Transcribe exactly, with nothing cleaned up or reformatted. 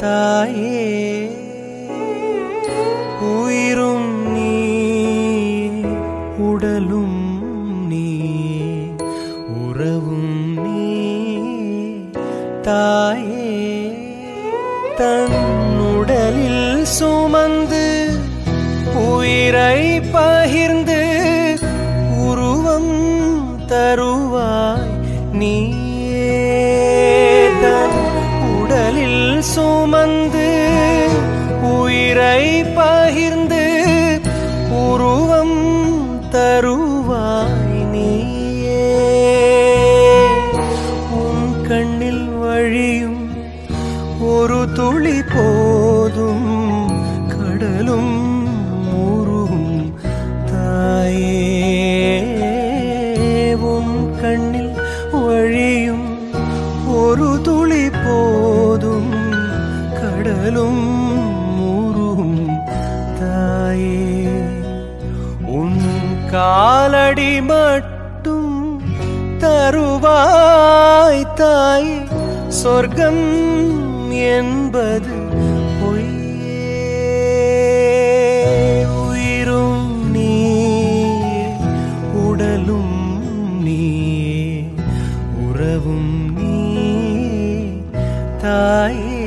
தாயே உயிரும் நீ உடலும் நீ உறவும் நீ தாயே தன்னுடலில் சுமந்து உயிரை பகிர்ந்து உருவம் தருவாய் நீயே தன் உடலில் சுமந்து உயிரை பகிர்ந்து உருவம் தருவாய் நீயே உன் கண்ணில் வழியும் ஒரு துளி போதும் கடலும் உருகும் தாயே உன் கண்ணில் வழியும் ஒரு துளி போதும் கடலும் உருகும் தாயே உன் காலடி மட்டும் தருவாய் தாய் சொர்க்கம் என்பது பொய்யே உயிரும் நீ உடலும் நீ உறவும் நீ தாயே